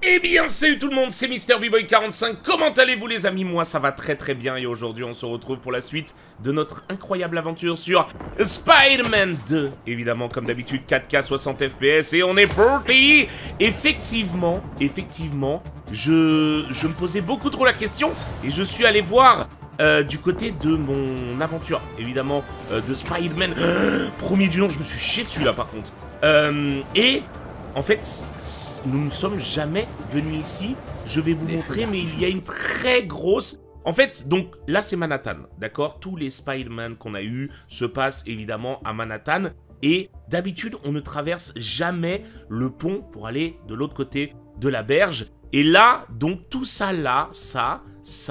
Eh bien salut tout le monde, c'est MrBboy45, comment allez-vous les amis? Moi ça va très très bien et aujourd'hui on se retrouve pour la suite de notre incroyable aventure sur Spider-Man 2. Évidemment comme d'habitude 4K 60 FPS et on est parti. Effectivement, je me posais beaucoup trop la question et je suis allé voir du côté de mon aventure, évidemment de Spider-Man. Premier du nom, je me suis chié dessus là par contre. Et... en fait, nous ne sommes jamais venus ici. Je vais vous montrer, mais il y a une très grosse... En fait, donc, là, c'est Manhattan, d'accord? Tous les Spider-Man qu'on a eus se passent, évidemment, à Manhattan. Et d'habitude, on ne traverse jamais le pont pour aller de l'autre côté de la berge. Et là, donc, tout ça, là, ça,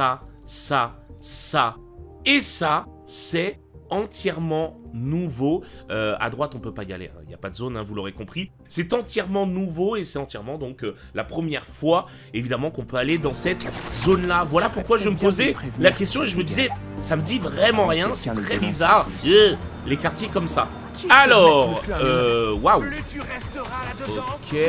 et ça, c'est entièrement nouveau. À droite on peut pas y aller, il n'y a pas de zone, hein, vous l'aurez compris. C'est entièrement nouveau et c'est entièrement donc la première fois évidemment qu'on peut aller dans cette zone là. Voilà pourquoi je me posais la question et je me disais ça me dit vraiment rien, c'est très bizarre les quartiers comme ça. Alors waouh, ok,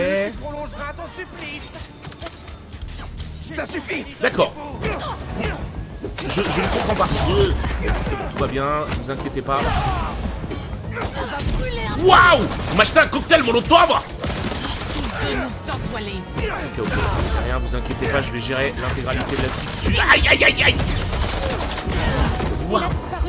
ça suffit. D'accord. Je ne comprends pas. C'est bon, tout va bien, ne vous inquiétez pas. Waouh! Vous m'achetez un cocktail molotov! Ok, c'est rien, vous inquiétez pas, je vais gérer l'intégralité de la situation. Aïe, aïe, aïe, aïe! Waouh!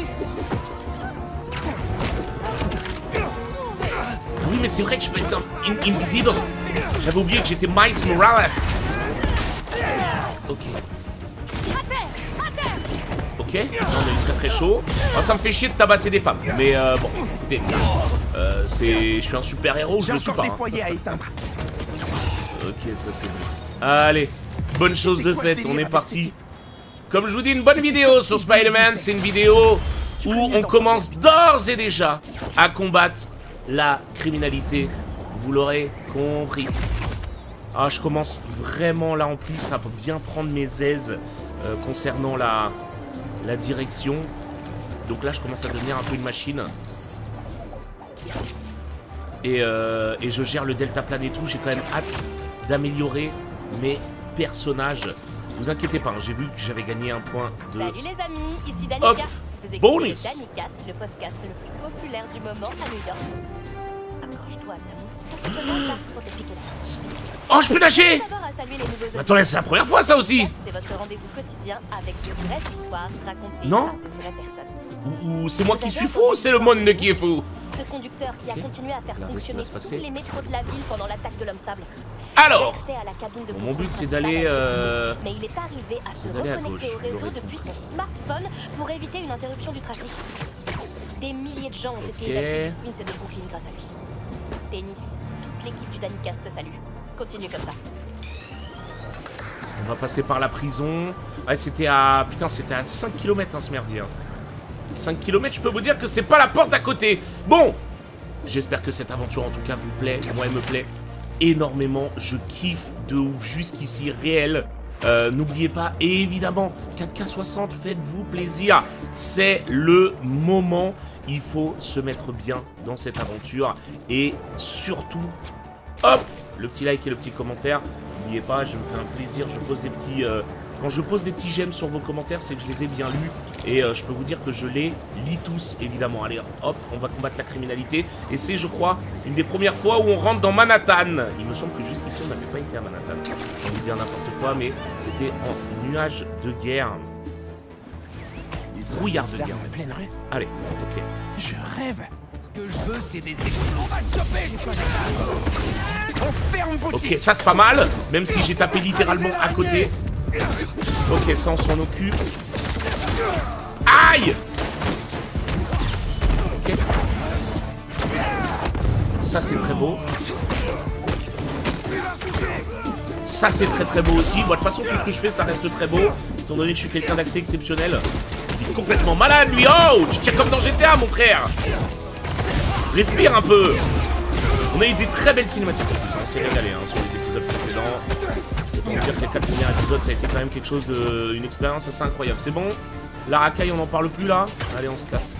Oui, mais c'est vrai que je peux être invisible. J'avais oublié que j'étais Miles Morales. Ok. Ok, on est très très chaud. Alors, ça me fait chier de tabasser des femmes. Mais bon, écoutez, je suis un super héros, je le suis pas. Hein. Ok, ça c'est bon. Allez, bonne chose de faite, on est parti. Comme je vous dis, une bonne vidéo sur Spider-Man. C'est une vidéo où on commence d'ores et déjà à combattre la criminalité. Vous l'aurez compris. Ah, je commence vraiment là en plus à bien prendre mes aises concernant la direction. Donc là je commence à devenir un peu une machine. Et je gère le deltaplane et tout. J'ai quand même hâte d'améliorer mes personnages. Vous inquiétez pas, hein, j'ai vu que j'avais gagné un point de... Salut les amis, ici Danica. Vous écoutez bonus. Danicast, le podcast le plus populaire du moment à New York. Accroche-toi à ta moustache pour t'expliquer la... Oh, je peux nager! D'abord à saluer les nouveaux... Attendez, c'est la première fois ça aussi! C'est votre rendez-vous quotidien avec de vraies histoires racontées Non. par de vraies personnes. Ou c'est moi qui suis fou ou c'est le monde qui est fou? Ce conducteur qui a continué à faire fonctionner tous les métros de la ville pendant l'attaque de l'homme sable. Alors, À la cabine de mon but c'est d'aller... Mais il est arrivé à se reconnecter au réseau depuis son smartphone pour éviter une interruption du trafic. Des milliers de gens ont été évacués. Vince est de Brooklyn grâce à lui. Dennis, toute l'équipe du Danicast te salue. Continue comme ça. On va passer par la prison. Ouais, c'était à... Putain, c'était à 5 km, hein, ce merdier. 5 km, je peux vous dire que c'est pas la porte à côté. Bon, j'espère que cette aventure, en tout cas, vous plaît. Moi, elle me plaît énormément. Je kiffe de ouf jusqu'ici, réel. N'oubliez pas, et évidemment, 4K 60, faites-vous plaisir. C'est le moment. Il faut se mettre bien dans cette aventure. Et surtout, hop, le petit like et le petit commentaire. N'oubliez pas, je me fais un plaisir. Je pose des petits... quand je pose des petits j'aime sur vos commentaires, c'est que je les ai bien lus. Et je peux vous dire que je les lis tous, évidemment. Allez, hop, on va combattre la criminalité. Et c'est, je crois, une des premières fois où on rentre dans Manhattan. Il me semble que jusqu'ici, on n'avait pas été à Manhattan. J'ai envie de dire n'importe quoi, mais c'était en nuage de guerre. Brouillard de guerre. Pleine rue. Allez, ok. Je rêve. Ce que je veux, c'est des explosions. On va te choper. On ferme boutique. Ok, ça c'est pas mal. Même si j'ai tapé littéralement à côté. Ok, ça on s'en occupe. Aïe! Ok. Ça c'est très beau. Ça c'est très très beau aussi. Moi de toute façon tout ce que je fais ça reste très beau. Étant donné que je suis quelqu'un d'assez exceptionnel. Il est complètement malade lui. Oh! Tu tires comme dans GTA mon frère. Respire un peu. On a eu des très belles cinématiques. On s'est régalé hein, sur les épisodes précédents. On peut dire que les 4 premiers épisodes, ça a été quand même quelque chose de... une expérience assez incroyable. C'est bon? La racaille, on n'en parle plus là? Allez, on se casse.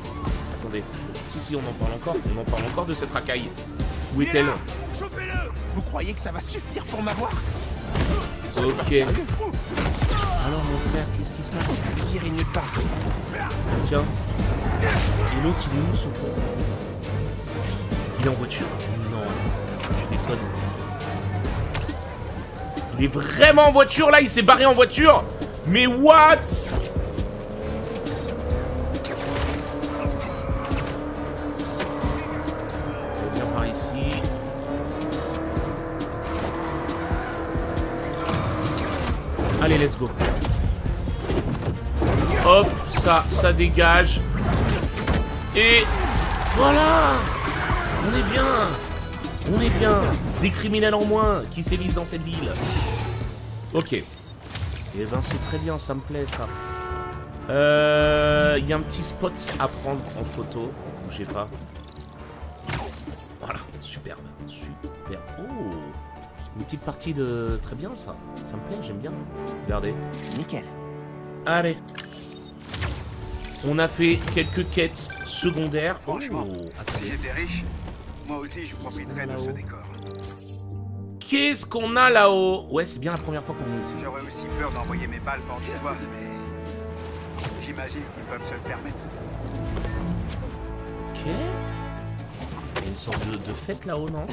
Attendez. Si, on en parle encore. On en parle encore de cette racaille. Où est-elle? Vous croyez que ça va suffire pour m'avoir? Ok. Alors mon frère, qu'est-ce qui se passe? Vous irez nulle part. Tiens. Et l'autre, il est où son con? Il est en voiture? Non. Tu déconnes. Il est vraiment en voiture là? Il s'est barré en voiture? Mais what? On vient par ici. Allez, let's go. Hop, ça dégage. Et voilà. On est bien. On est bien. Des criminels en moins qui sévissent dans cette ville. Ok. Et ben c'est très bien, ça me plaît ça. Il y a un petit spot à prendre en photo. Bougez pas. Voilà, superbe. Superbe. Oh, une petite partie de... Très bien ça. Ça me plaît, j'aime bien. Regardez. Nickel. Allez. On a fait quelques quêtes secondaires. Franchement, Oh, si j'étais riche, moi aussi je profiterais de ce décor. qu'est-ce qu'on a là-haut? Ouais, c'est bien la première fois qu'on est ici. J'aurais aussi peur d'envoyer mes balles par des toits, mais j'imagine qu'ils peuvent se le permettre. Ok. Il y a une sorte de fête là-haut, non?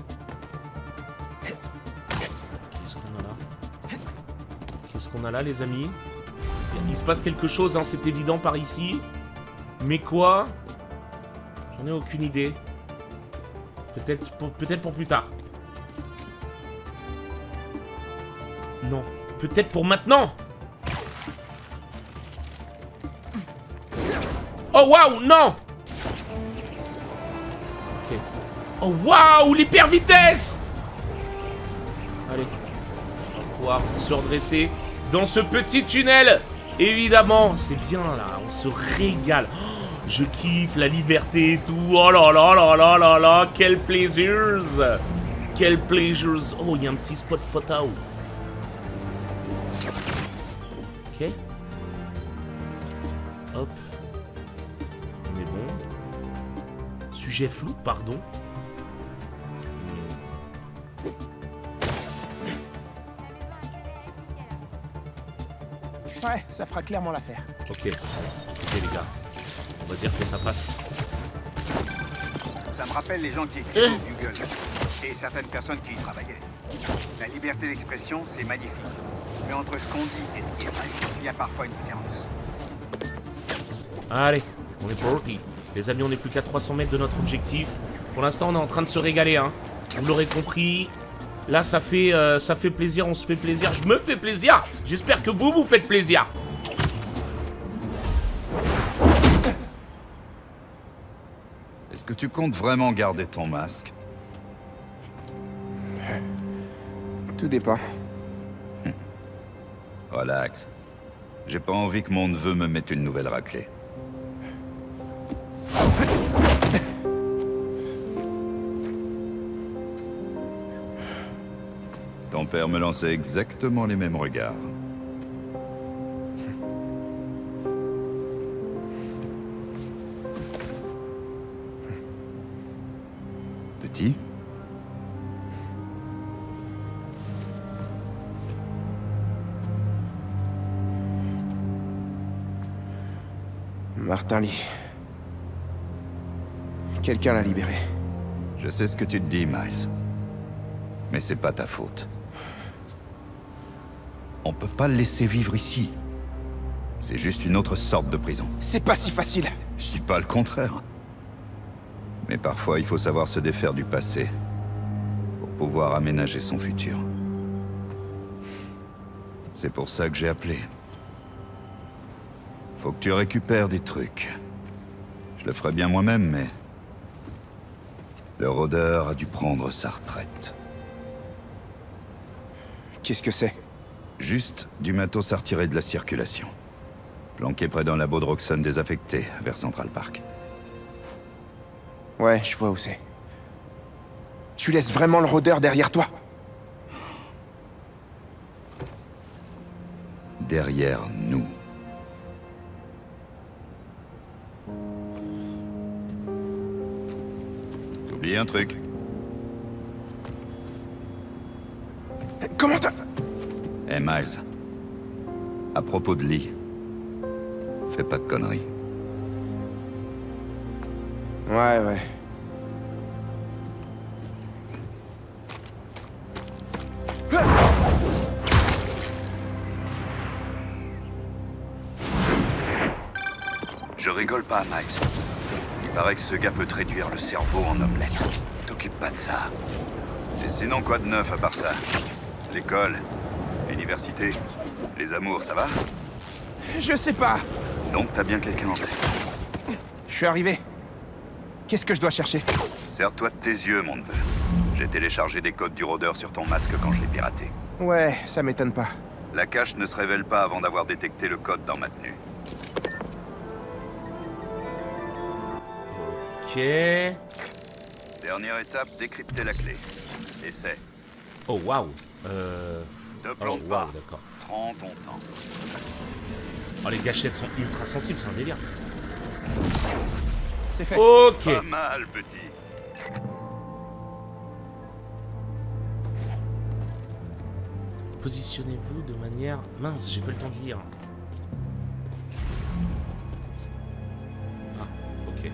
Qu'est-ce qu'on a là? Qu'est-ce qu'on a là, les amis? Il se passe quelque chose, hein, c'est évident par ici. Mais quoi? J'en ai aucune idée. Peut-être pour plus tard. Non. Peut-être pour maintenant. Oh waouh, non. Ok. Oh waouh, l'hyper vitesse. Allez. On va pouvoir se redresser dans ce petit tunnel. Évidemment, c'est bien là, on se régale. Oh, je kiffe la liberté et tout. Oh là là là là là là, quel plaisir. Quel plaisir. Oh, il y a un petit spot photo. Ok. Hop. On est bon. Sujet flou, pardon. Ouais, ça fera clairement l'affaire. Ok. Ok les gars. On va dire que ça passe. Ça me rappelle les gens qui écrivent au Google et certaines personnes qui y travaillaient. La liberté d'expression, c'est magnifique. Mais entre ce qu'on dit et ce qui est vrai, il y a parfois une différence. Allez, on est parti. Les amis, on n'est plus qu'à 300 mètres de notre objectif. Pour l'instant, on est en train de se régaler, hein. Vous l'aurez compris. Là, ça fait plaisir, on se fait plaisir. Je me fais plaisir. J'espère que vous faites plaisir. Est-ce que tu comptes vraiment garder ton masque? Tout dépend. Relax. J'ai pas envie que mon neveu me mette une nouvelle raclée. Ton père me lançait exactement les mêmes regards. Petit? Martin Lee. Quelqu'un l'a libéré. Je sais ce que tu te dis, Miles. Mais c'est pas ta faute. On peut pas le laisser vivre ici. C'est juste une autre sorte de prison. C'est pas si facile. Je dis pas le contraire. Mais parfois, il faut savoir se défaire du passé pour pouvoir aménager son futur. C'est pour ça que j'ai appelé. Faut que tu récupères des trucs. Je le ferais bien moi-même, mais... le rôdeur a dû prendre sa retraite. Qu'est-ce que c'est? Juste du matos à retirer de la circulation. Planqué près d'un labo de Roxxon désaffecté, vers Central Park. Ouais, je vois où c'est. Tu laisses vraiment le rôdeur derrière toi? Derrière nous. T'oublies un truc. Comment t'as... Hey Miles, à propos de Lee, fais pas de conneries. Ouais. Je rigole pas, Miles. Il paraît que ce gars peut te réduire le cerveau en omelette. T'occupe pas de ça. Et sinon, quoi de neuf à part ça? L'école, l'université, les amours, ça va? Je sais pas. Donc t'as bien quelqu'un en tête. Je suis arrivé. Qu'est-ce que je dois chercher? Sers-toi de tes yeux, mon neveu. J'ai téléchargé des codes du rôdeur sur ton masque quand je l'ai piraté. Ouais, ça m'étonne pas. La cache ne se révèle pas avant d'avoir détecté le code dans ma tenue. Ok. Dernière étape, décrypter la clé. Essaie. Oh, waouh. Ne Oh, plante pas. waouh, d'accord. Prends ton temps. Oh, les gâchettes sont ultra sensibles, c'est un délire. C'est fait. Ok. Pas mal, petit. Positionnez-vous de manière... Mince, j'ai pas le temps de lire. Ah, ok.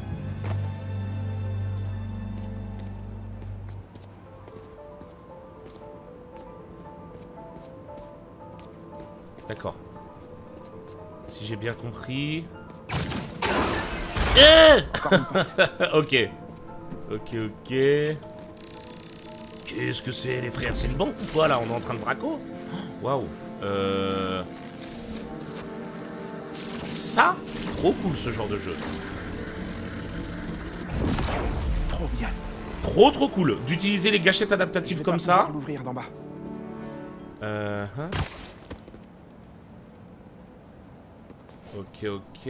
D'accord. Si j'ai bien compris... Ok. Ok. Qu'est-ce que c'est, les frères? C'est une banque ou quoi, là? On est en train de braco? Waouh. Ça, trop cool, ce genre de jeu. Trop bien. Trop cool d'utiliser les gâchettes adaptatives comme ça. L'ouvrir d'en bas. Ok.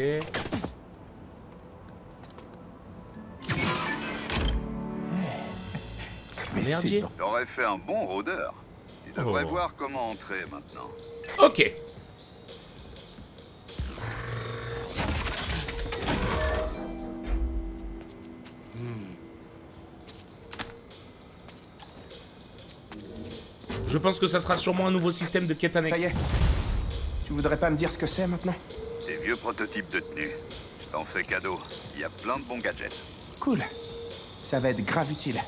Mais Merdier. T'aurais fait un bon rôdeur. Tu devrais Oh. voir comment entrer maintenant. Ok. Je pense que ça sera sûrement un nouveau système de quête annexe. Ça y est. Tu voudrais pas me dire ce que c'est maintenant? Des vieux prototypes de tenue. Je t'en fais cadeau. Il y a plein de bons gadgets. Cool. Ça va être grave utile.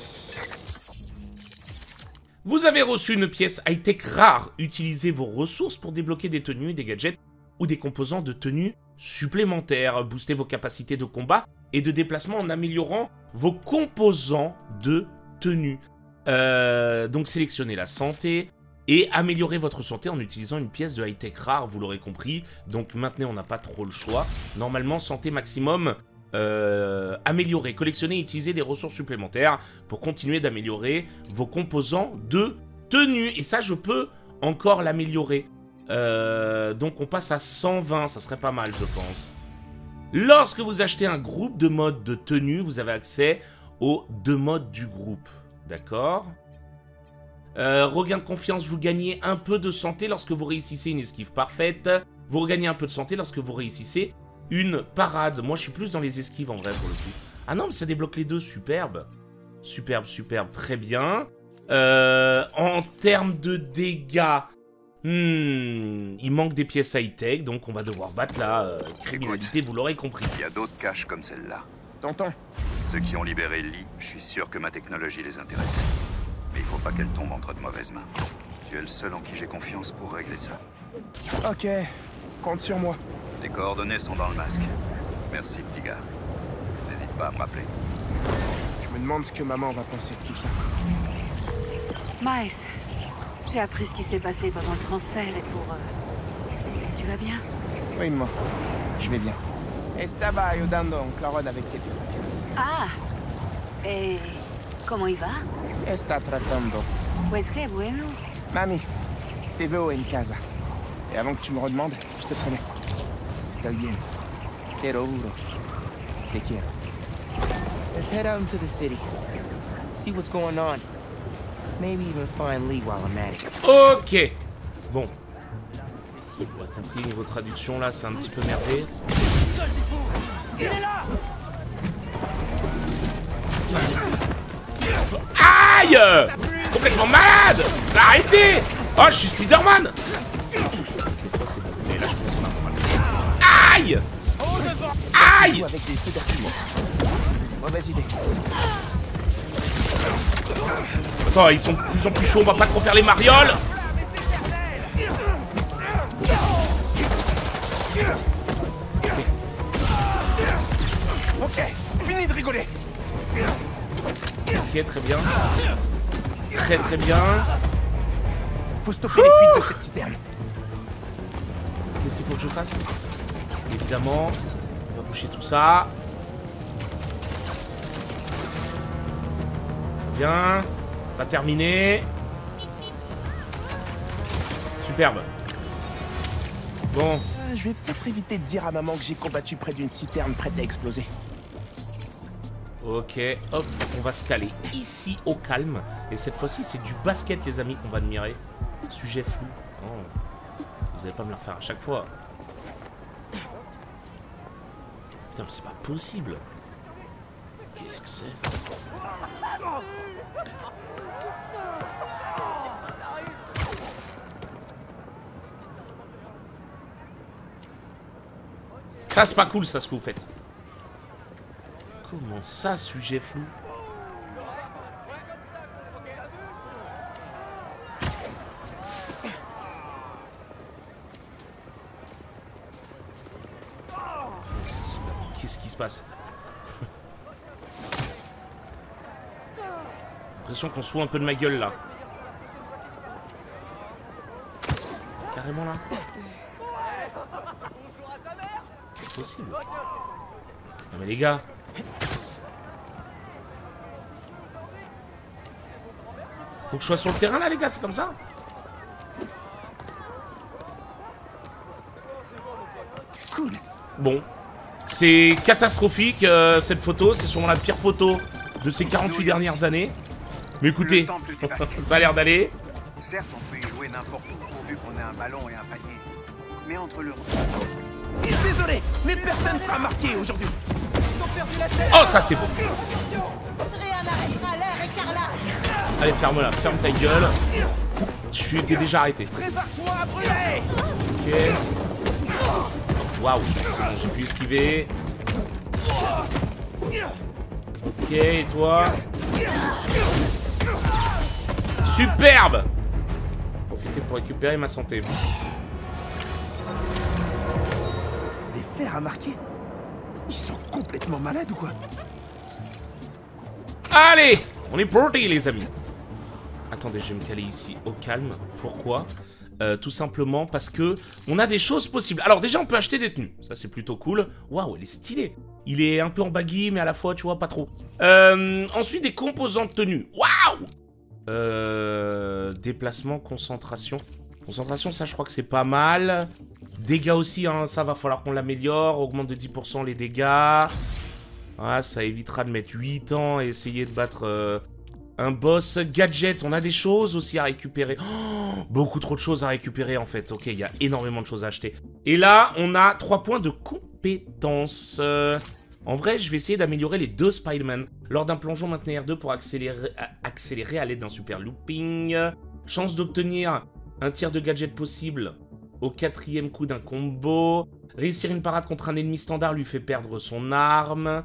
Vous avez reçu une pièce high-tech rare. Utilisez vos ressources pour débloquer des tenues, des gadgets ou des composants de tenue supplémentaires. Boostez vos capacités de combat et de déplacement en améliorant vos composants de tenue. Donc sélectionnez la santé et améliorez votre santé en utilisant une pièce de high-tech rare, vous l'aurez compris. Donc maintenant on n'a pas trop le choix. Normalement santé maximum améliorée. Collectionnez et utilisez des ressources supplémentaires pour continuer d'améliorer vos composants de tenue. Et ça je peux encore l'améliorer. Donc on passe à 120, ça serait pas mal je pense. Lorsque vous achetez un groupe de modes de tenue, vous avez accès aux 2 modes du groupe. D'accord. Regain de confiance, vous gagnez un peu de santé lorsque vous réussissez une esquive parfaite. Vous regagnez un peu de santé lorsque vous réussissez une parade. Moi, je suis plus dans les esquives en vrai pour le coup. Ah non, mais ça débloque les deux, superbe. Superbe, très bien. En termes de dégâts, il manque des pièces high-tech, donc on va devoir battre la criminalité, vous l'aurez compris. Il y a d'autres caches comme celle-là. Tonton. Ceux qui ont libéré Lee, je suis sûr que ma technologie les intéresse. Mais il faut pas qu'elle tombe entre de mauvaises mains. Tu es le seul en qui j'ai confiance pour régler ça. Ok. Compte sur moi. Les coordonnées sont dans le masque. Merci, petit gars. N'hésite pas à me rappeler. Je me demande ce que maman va penser de tout ça. Miles, j'ai appris ce qui s'est passé pendant le transfert et pour... Tu vas bien? Oui, maman. Je vais bien. Estaba ayudando en Claude avec quelques trucs. Ah! Et... comment il va? Está tratando. Pues que bueno. Mami, te veo en casa. Et avant que tu me redemandes, je te promets. Estoy bien. Te lo juro. Te quiero. Let's head out into the city. See what's going on. Maybe even find Lee while I'm at it. Ok. Bon. Vous avez compris, niveau traduction là, c'est un petit peu merdé. Aïe! Complètement malade! Arrêtez! Oh, je suis Spider-Man. Aïe! Aïe! Avec des feux d'artifice. Mauvaise idée. Attends, ils sont de plus en plus chauds, on va pas trop faire les marioles. Ok, fini de rigoler. Ok, très bien. Très très bien. Faut stopper les fuites de cette citerne. Qu'est-ce qu'il faut que je fasse? Évidemment, on va boucher tout ça. Bien. Pas terminé. Superbe. Bon. Je vais peut-être éviter de dire à maman que j'ai combattu près d'une citerne prête à exploser. Ok, hop, on va se caler ici au calme. Et cette fois-ci, c'est du basket, les amis, qu'on va admirer. Sujet flou. Oh. Vous allez pas me le refaire à chaque fois. Putain, mais c'est pas possible. Qu'est-ce que c'est? Ça, c'est pas cool, ça, ce que vous faites. Comment ça, sujet flou? Qu'est-ce qui se passe? J'ai l'impression qu'on se fout un peu de ma gueule, là. Carrément, là. C'est possible. Non mais les gars. Faut que je sois sur le terrain là les gars, c'est comme ça. Cool. Bon. C'est catastrophique cette photo, c'est sûrement la pire photo de ces 48 dernières années. Mais écoutez, ça a l'air d'aller. Certes, on peut y jouer n'importe où pourvu qu'on ait un ballon et un panier. Mais entre le... Désolé, mais personne sera marqué aujourd'hui. Oh, ça c'est beau. Allez, ferme-la, ferme ta gueule. T'es déjà arrêté. Ok. Waouh, c'est bon, j'ai pu esquiver. Ok, et toi? Superbe. Profitez pour récupérer ma santé. Des fers à marquer? Ils sont complètement malades ou quoi? Allez, on est parti les amis. Attendez, je vais me caler ici au calme. Pourquoi? Tout simplement parce que on a des choses possibles. Alors déjà, on peut acheter des tenues. Ça, c'est plutôt cool. Waouh, elle est stylée. Il est un peu en baggy, mais à la fois, tu vois, pas trop. Ensuite, des composants de tenue. Waouh. Déplacement, concentration. Concentration, ça, je crois que c'est pas mal. Dégâts aussi, hein, ça va falloir qu'on l'améliore. Augmente de 10% les dégâts. Ah, ça évitera de mettre 8 ans et essayer de battre un boss. Gadget, on a des choses aussi à récupérer. Oh, beaucoup trop de choses à récupérer en fait. Ok, il y a énormément de choses à acheter. Et là, on a 3 points de compétences. En vrai, je vais essayer d'améliorer les 2 Spider-Man. Lors d'un plongeon, maintenez R2 pour accélérer à l'aide d'un super looping. Chance d'obtenir un tir de gadget possible au 4e coup d'un combo. Réussir une parade contre un ennemi standard lui fait perdre son arme.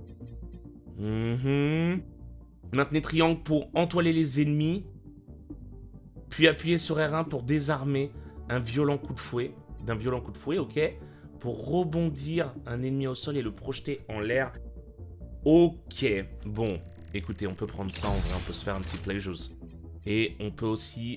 Maintenez triangle pour entoiler les ennemis. Puis appuyez sur R1 pour désarmer un violent coup de fouet. D'un violent coup de fouet, ok. Pour rebondir un ennemi au sol et le projeter en l'air. Ok. Bon, écoutez, on peut prendre ça en vrai. On peut se faire un petit play juice. Et on peut aussi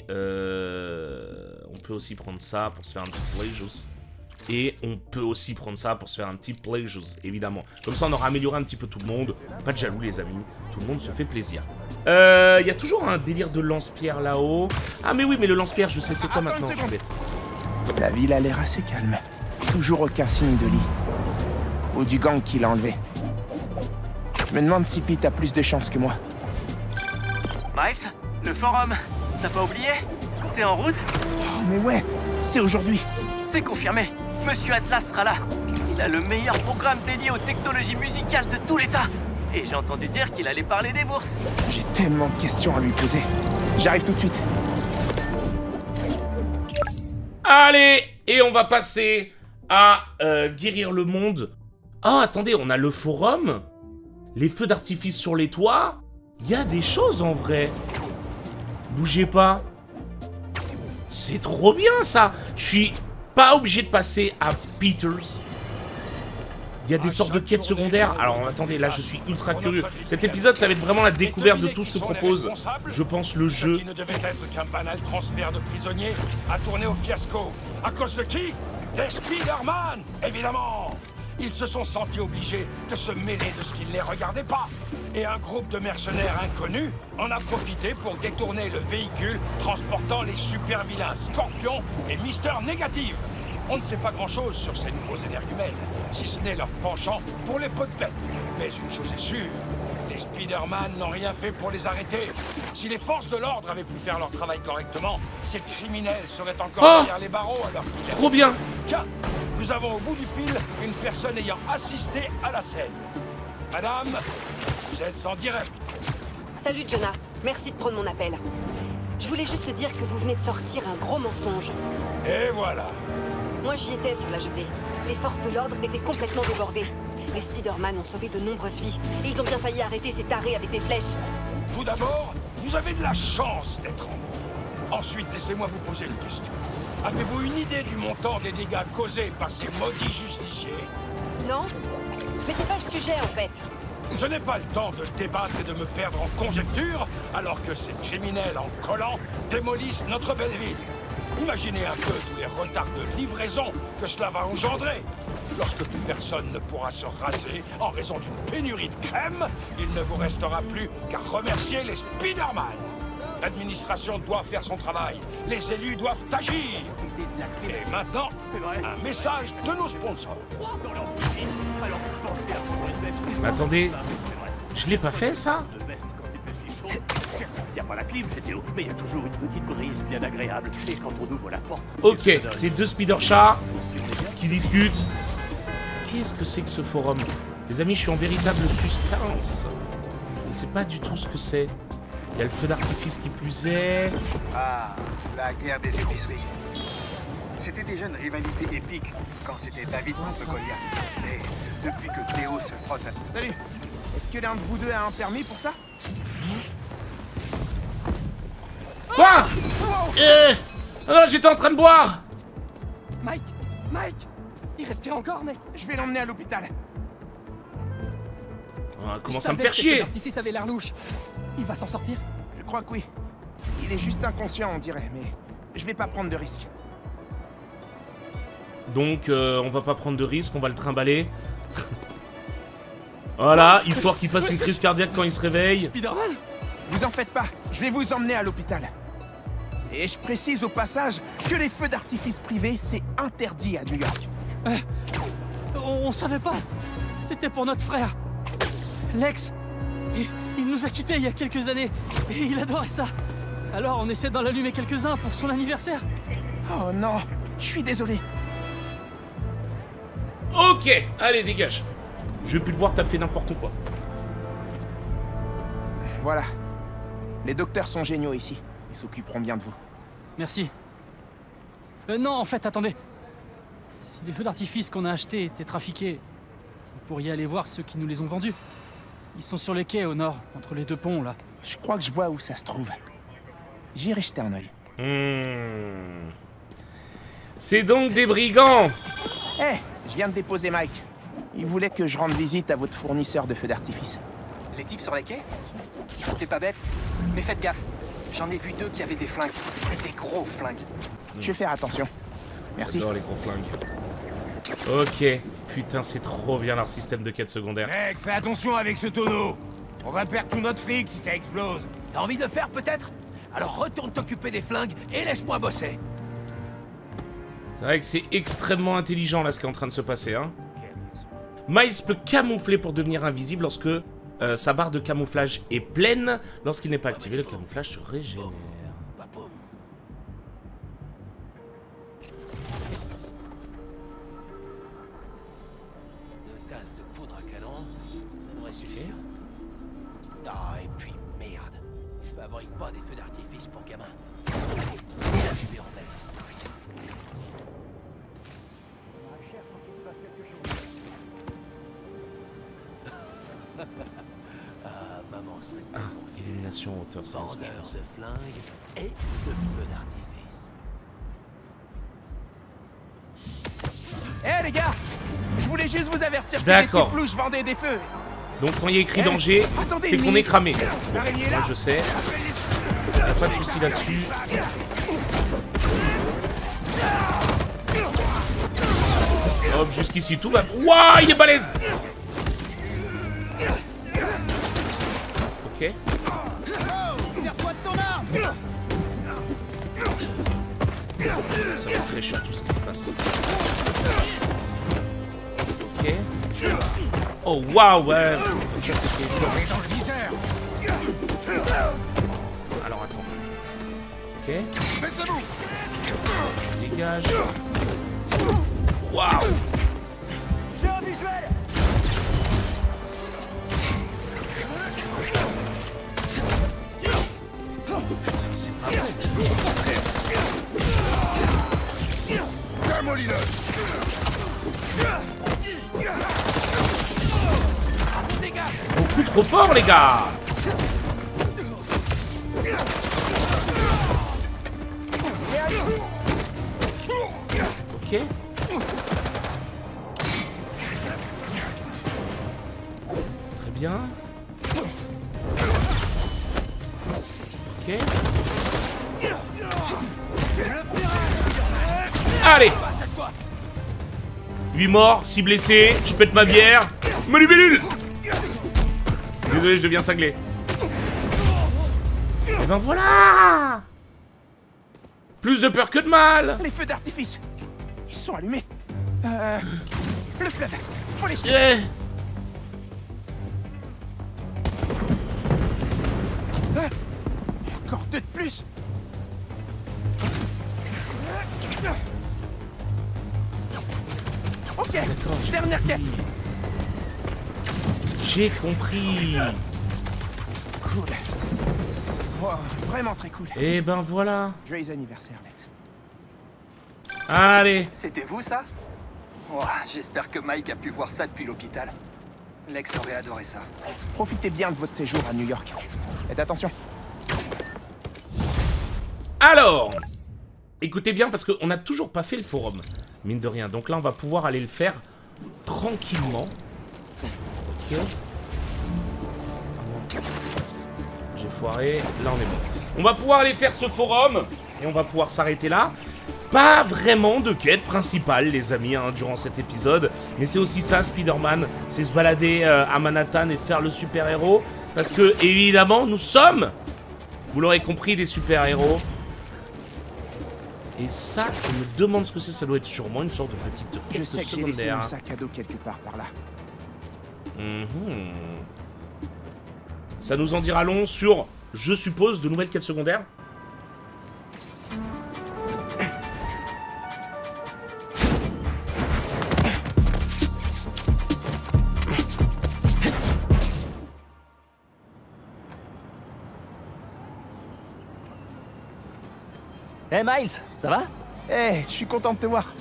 prendre ça pour se faire un petit play juice. Et on peut aussi prendre ça pour se faire un petit play juice, évidemment. Comme ça, on aura amélioré un petit peu tout le monde. Pas de jaloux, les amis. Tout le monde se fait plaisir. Il y a toujours un délire de lance-pierre là-haut. Ah, mais oui, mais le lance-pierre, je sais c'est quoi maintenant. Je suis bête. La ville a l'air assez calme. Toujours aucun signe de Lee. Ou du gang qui l'a enlevé. Je me demande si Pete a plus de chance que moi. Miles, le forum, t'as pas oublié? T'es en route? Oh, mais ouais, c'est aujourd'hui. C'est confirmé. Monsieur Atlas sera là. Il a le meilleur programme dédié aux technologies musicales de tout l'État. Et j'ai entendu dire qu'il allait parler des bourses. J'ai tellement de questions à lui poser. J'arrive tout de suite. Allez, et on va passer à guérir le monde. Ah, attendez, on a le forum. Les feux d'artifice sur les toits. Il y a des choses en vrai. Bougez pas. C'est trop bien ça. Je suis pas obligé de passer à Peters. Il y a des sortes de quêtes secondaires. Alors attendez, là je suis ultra curieux. Cet épisode, ça va être vraiment la découverte de tout ce que propose, je pense, le jeu. Qui ne devait être qu'un banal transfert de prisonniers a tourné au fiasco. À cause de qui? Des Spider-Man, évidemment. Ils se sont sentis obligés de se mêler de ce qui ne les regardait pas. Et un groupe de mercenaires inconnus en a profité pour détourner le véhicule transportant les super-vilains Scorpion et Mister Négative. On ne sait pas grand-chose sur ces nouveaux énergumènes, si ce n'est leur penchant pour les pots de bête. Mais une chose est sûre, les Spider-Man n'ont rien fait pour les arrêter. Si les forces de l'ordre avaient pu faire leur travail correctement, ces criminels seraient encore derrière les barreaux alors qu'il... Trop bien. Tiens, nous avons au bout du fil une personne ayant assisté à la scène. Madame, vous êtes en direct. Salut Jonah, merci de prendre mon appel. Je voulais juste te dire que vous venez de sortir un gros mensonge. Et voilà. Moi j'y étais sur la jetée. Les forces de l'ordre étaient complètement débordées. Les Spider-Man ont sauvé de nombreuses vies. Et ils ont bien failli arrêter ces tarés avec des flèches. Tout d'abord, vous avez de la chance d'être en vie. Ensuite, laissez-moi vous poser une question. Avez-vous une idée du montant des dégâts causés par ces maudits justiciers? Non, mais c'est pas le sujet en fait. Je n'ai pas le temps de débattre et de me perdre en conjectures alors que ces criminels en collant démolissent notre belle ville. Imaginez un peu tous les retards de livraison que cela va engendrer. Lorsque plus personne ne pourra se raser en raison d'une pénurie de crème, il ne vous restera plus qu'à remercier les Spider-Man. L'administration doit faire son travail. Les élus doivent agir. Et maintenant, un message de nos sponsors. Mais attendez, je l'ai pas fait ça? Il n'y a pas la clim, c'est Théo, mais il y a toujours une petite brise bien agréable. Et quand on ouvre la porte... Ok, c'est deux Spider-Chats qui discutent. Qu'est-ce que c'est que ce forum? Les amis, je suis en véritable suspense. Je ne sais pas du tout ce que c'est. Il y a le feu d'artifice qui plus est. Ah, la guerre des épiceries. C'était déjà une rivalité épique quand c'était David contre Goliath. Mais depuis que Théo se frotte à... Salut. Est-ce que l'un de vous deux a un permis pour ça? Quoi? Oh non, j'étais en train de boire. Mike, il respire encore, mais... Je vais l'emmener à l'hôpital. On va commencer à me faire chier. L'artifice avait l'air louche. Il va s'en sortir? Je crois que oui. Il est juste inconscient, on dirait, mais je vais pas prendre de risques. Donc, on va pas prendre de risques, on va le trimballer. Voilà, histoire qu'il fasse une crise cardiaque quand il se réveille. Spider-Man? Vous en faites pas, je vais vous emmener à l'hôpital. Et je précise au passage que les feux d'artifice privés, c'est interdit à New York. On savait pas. C'était pour notre frère. Lex, il nous a quittés il y a quelques années. Et il adorait ça. Alors on essaie d'en allumer quelques-uns pour son anniversaire. Oh non, je suis désolé. Ok, allez, dégage. Je vais plus te voir, t'as fait n'importe quoi. Voilà. Les docteurs sont géniaux ici. Ils s'occuperont bien de vous. Merci. Non, en fait, attendez. Si les feux d'artifice qu'on a achetés étaient trafiqués, vous pourriez aller voir ceux qui nous les ont vendus. Ils sont sur les quais au nord, entre les deux ponts, là. Je crois que je vois où ça se trouve. J'irai jeter un œil. C'est donc des brigands. Hé, je viens de déposer Mike. Il voulait que je rende visite à votre fournisseur de feux d'artifice. Les types sur les quais? C'est pas bête, mais faites gaffe. J'en ai vu deux qui avaient des flingues. Des gros flingues. Je vais faire attention. Merci. J'adore les gros flingues. Ok. Putain, c'est trop bien leur système de quête secondaire. Mec, fais attention avec ce tonneau. On va perdre tout notre fric si ça explose. T'as envie de le faire peut-être? Alors retourne t'occuper des flingues et laisse-moi bosser. C'est vrai que c'est extrêmement intelligent là ce qui est en train de se passer, hein. Miles peut camoufler pour devenir invisible lorsque sa barre de camouflage est pleine. Lorsqu'il n'est pas activé, le camouflage se régénère. Deux tasses de poudre à canon, ça devrait suffire. Ah, et puis merde, je fabrique pas des feux d'artifice pour gamins. Ça, je vais en mettre 5. Ah, illumination en hauteur, ça va ce que je pense. flingue et de feu d'artifice. Eh les gars, je voulais juste vous avertir que les D'accord. types louches vendaient des feux. Donc quand il y a écrit danger, attendez c'est une qu'on est minute. cramé. Bon, moi je sais. Y'a pas de souci là-dessus. Hop, jusqu'ici tout va. Ouah, il est balèze. Ok. Tire-toi de ton arme. Ça va très chiant tout ce qui se passe. Ok. Oh waouh, ouais. Ça c'est fait. Dans le viseur. Alors attends. Ok. Baissez-vous. Dégage. Waouh. J'ai un visuel. Putain, c'est pas vrai. Démolis-le. Beaucoup trop fort, les gars. Ok. Très bien. Ok. Allez. 8 morts, 6 blessés, je pète ma bière. Menu bellule. Désolé, je deviens cinglé. Et ben voilà. Plus de peur que de mal. Les feux d'artifice, ils sont allumés. Le fleuve, faut les suivre. Yeah. Encore deux de plus. Ok, dernière caisse. J'ai compris. Cool. Wow, vraiment très cool. Et ben voilà. Joyeux anniversaire, Lex. Allez. C'était vous, ça? Oh, j'espère que Mike a pu voir ça depuis l'hôpital. Lex aurait adoré ça. Profitez bien de votre séjour à New York. Faites attention. Alors, écoutez bien parce qu'on n'a toujours pas fait le forum, mine de rien. Donc là, on va pouvoir aller le faire tranquillement. Ok. J'ai foiré. Là, on est bon. On va pouvoir aller faire ce forum et on va pouvoir s'arrêter là. Pas vraiment de quête principale, les amis, hein, durant cet épisode. Mais c'est aussi ça, Spider-Man. C'est se balader à Manhattan et faire le super-héros. Parce que, évidemment, nous sommes, vous l'aurez compris, des super-héros. Et ça, je me demande ce que c'est. Ça doit être sûrement une sorte de petite quête Je sais que j'ai laissé secondaire. mon sac à dos quelque part par là. Ça nous en dira long sur, je suppose, de nouvelles quêtes secondaires. Hey Miles, ça va? Eh, je suis content de te voir.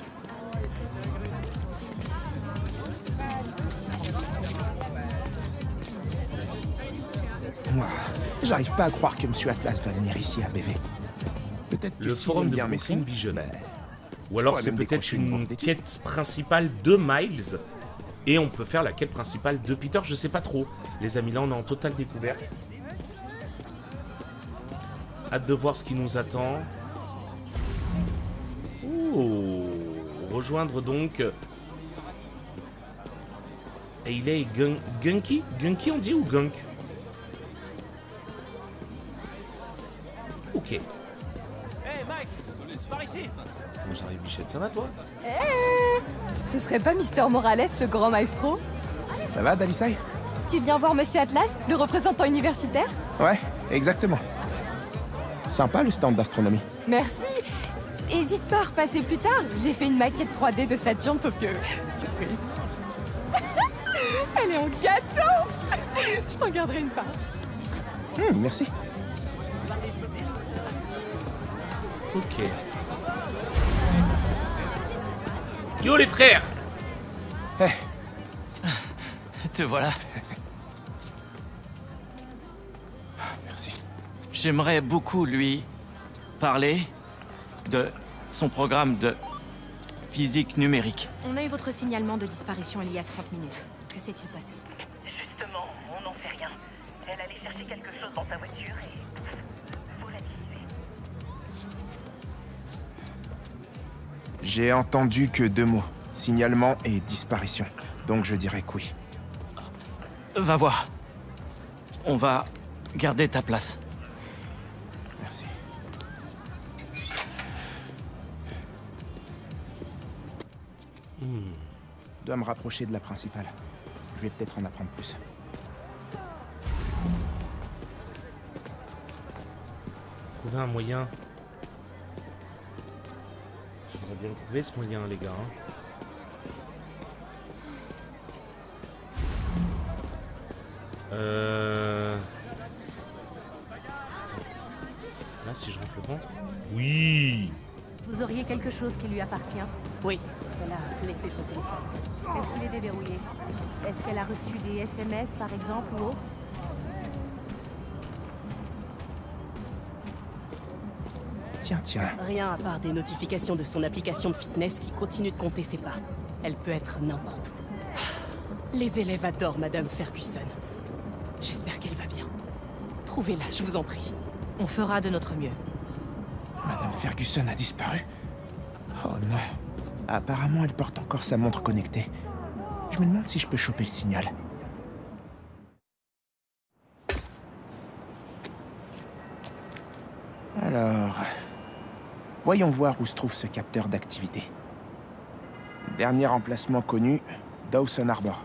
Moi, j'arrive pas à croire que Monsieur Atlas va venir ici à BV. Peut-être que Le s'il forum aime de bien mes Brooklyn sons, Vision. bah, Ou alors pourrais c'est même peut-être décrocher une une bourse d'études. quête principale de Miles. Et on peut faire la quête principale de Peter, je sais pas trop. Les amis, là on est en totale découverte. Hâte de voir ce qui nous attend. Oh, rejoindre donc... Et il est Gunky? Gunky on dit ou Gunk? Ok. Hey Max, par ici. Comment j'arrive, Bichette? Ça va toi? Ce serait pas Mister Morales, le grand maestro? Ça va, Dalisai? Tu viens voir Monsieur Atlas, le représentant universitaire? Ouais, exactement. Sympa le stand d'astronomie. Merci. Hésite pas à repasser plus tard. J'ai fait une maquette 3D de Saturne, sauf que... Surprise. Elle est en gâteau. Je t'en garderai une part. Merci. Ok. Yo les frères! Te voilà. J'aimerais beaucoup lui parler de son programme de physique numérique. On a eu votre signalement de disparition il y a 30 minutes. Que s'est-il passé? Justement, on n'en sait rien. Elle allait chercher quelque chose dans sa voiture et... volatilisé. J'ai entendu que 2 mots. Signalement et disparition. Donc je dirais que oui. Va voir. On va garder ta place. Merci. Je dois me rapprocher de la principale. Je vais peut-être en apprendre plus. Trouver un moyen. J'aimerais bien le trouver ce moyen, les gars. Là, si je rentre le ventre. Oui. Vous auriez quelque chose qui lui appartient? Oui. Elle a laissé son téléphone. Est-ce qu'il est déverrouillé? Est-ce qu'elle a reçu des SMS, par exemple, ou autre? Tiens. Rien à part des notifications de son application de fitness qui continue de compter ses pas. Elle peut être n'importe où. Les élèves adorent Madame Ferguson. J'espère qu'elle va bien. Trouvez-la, je vous en prie. On fera de notre mieux. Madame Ferguson a disparu? Oh non. Apparemment, elle porte encore sa montre connectée. Je me demande si je peux choper le signal. Alors... voyons voir où se trouve ce capteur d'activité. Dernier emplacement connu, Dawson Harbor.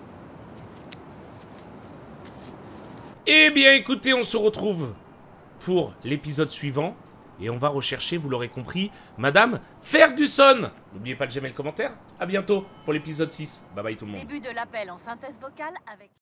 Eh bien, écoutez, on se retrouve pour l'épisode suivant. Et on va rechercher, vous l'aurez compris, Madame Ferguson. N'oubliez pas de j'aimer le commentaire. À bientôt pour l'épisode 6. Bye bye tout le monde. Début de l'appel en synthèse vocale avec...